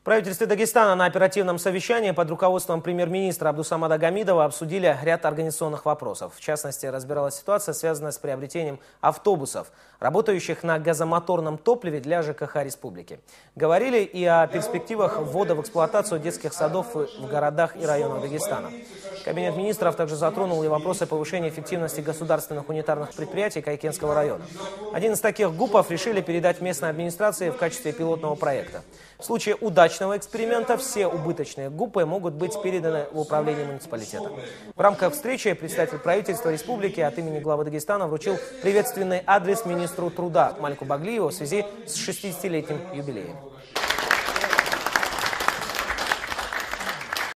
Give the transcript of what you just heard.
правительстве Дагестана на оперативном совещании под руководством премьер-министра Абдусамада Гамидова обсудили ряд организационных вопросов. В частности, разбиралась ситуация, связанная с приобретением автобусов, работающих на газомоторном топливе для ЖКХ республики. Говорили и о перспективах ввода в эксплуатацию детских садов в городах и районах Дагестана. Кабинет министров также затронул и вопросы повышения эффективности государственных унитарных предприятий Кайкенского района. Один из таких ГУПов решили передать местной администрации в качестве пилотного проекта. В случае удачного эксперимента все убыточные ГУПы могут быть переданы в управление муниципалитета. В рамках встречи представитель правительства республики от имени главы Дагестана вручил приветственный адрес министру труда Малику Баглиеву в связи с 60-летним юбилеем.